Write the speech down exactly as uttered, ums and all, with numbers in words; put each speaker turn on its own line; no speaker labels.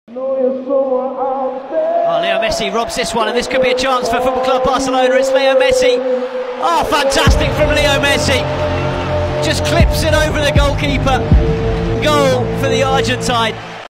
Oh, Leo Messi robs this one, and this could be a chance for Football Club Barcelona. It's Leo Messi. Oh, fantastic from Leo Messi. Just clips it over the goalkeeper. Goal for the Argentine.